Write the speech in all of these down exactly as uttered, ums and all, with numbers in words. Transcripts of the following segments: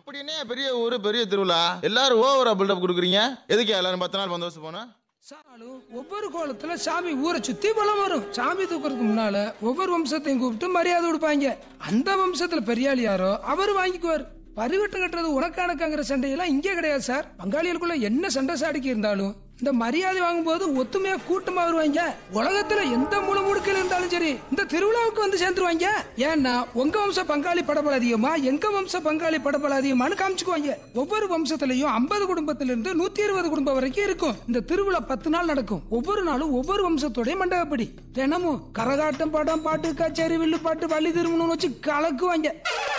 அப்படின்னே பெரிய ஊரு பெரிய திருவிழா எல்லாரும் ஓவரா பில்டப் கொடுக்குறீங்க. எதுக்கு எல்லாரும் பத்து நாள் பந்தோபஸ்து போனா? ஒவ்வொரு கோலத்துல சாமி ஊரை சுத்தி பலம் வரும். சாமி தூக்குறதுக்கு முன்னால ஒவ்வொரு வம்சத்தையும் கூப்பிட்டு மரியாதை கொடுப்பாங்க. அந்த வம்சத்துல பெரியாள் யாரோ அவரு வாங்கிக்குவார். பரிவட்டம் கட்டுறது உனக்கானக்காங்கிற சண்டையெல்லாம் இங்கே கிடையாது சார். பங்காளிகளுக்குள்ள என்ன சண்டை சாடிக்கு இருந்தாலும் இந்த மரியாதை வாங்கும் போது ஒத்துமையா கூட்டமா வருவாங்க. உலகத்துல எந்த மூல முடுக்கில் இருந்தாலும் சரி இந்த திருவிழாவுக்கு வந்து சேர்ந்துருவாங்க. ஏன்னா உங்க வம்ச பங்காளி படபல அதிகமா எங்க வம்ச பங்காளி படபல அதிகமானு காமிச்சுக்குவாங்க. ஒவ்வொரு வம்சத்திலையும் ஐம்பது குடும்பத்தில இருந்து நூத்தி இருபது குடும்பம் வரைக்கும் இருக்கும். இந்த திருவிழா பத்து நாள் நடக்கும். ஒவ்வொரு நாளும் ஒவ்வொரு வம்சத்தோட மண்டபப்படி தினமும் கரகாட்டம் படம் பாட்டு கச்சேரி வில்லு பாட்டு வள்ளி திருமணம் வச்சு கலக்குவாங்க.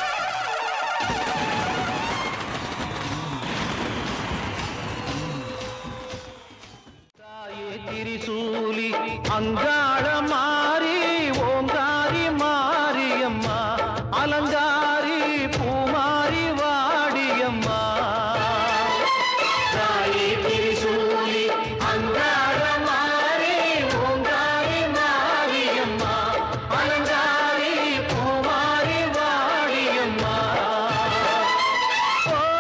திரிசூலி அங்காள மாறி ஓங்காரி மாரியம்மா அலங்காரி பூமாரி வாடியம்மா. தாயே திரிசூலி அங்காள மாறி ஓங்காரி மாரியம்மா அலங்காரி பூமாரி வாடியம்மா. ஓ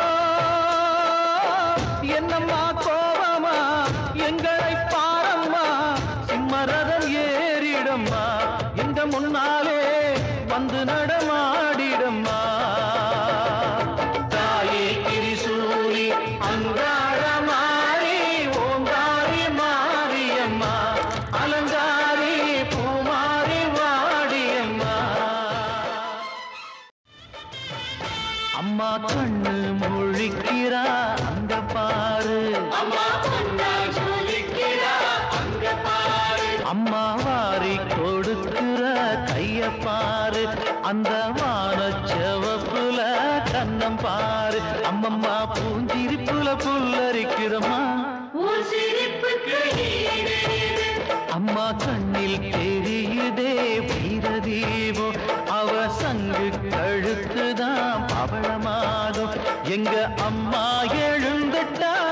என்னம்மா கோபமா எங்களை பாரம்மா சிம்மரதம் ஏறிடம்மா எங்க முன்னாலே வந்து நடமாடிடம்மா. தாயே திரிசூலி அங்காள மாறி ஓங்காரி மாரியம்மா அலங்காரி பூமாரி வாடியம்மா. அம்மா கண்ணு முழிக்கிறா அங்க பாரு, அம்மா வாரி கொடுக்கிற கைய பாரு, அந்த வானச்செவப்புல கண்ணம் பாரு. அம்மம்மா பூஞ்சிரிப்புல புல்லரிக்கிறம்மா அம்மா கண்ணில் தெரியுதே வீரதீபம். அவ சங்கு கழுத்துதான் பவளமாகும். எங்க அம்மா எழுந்துட்டா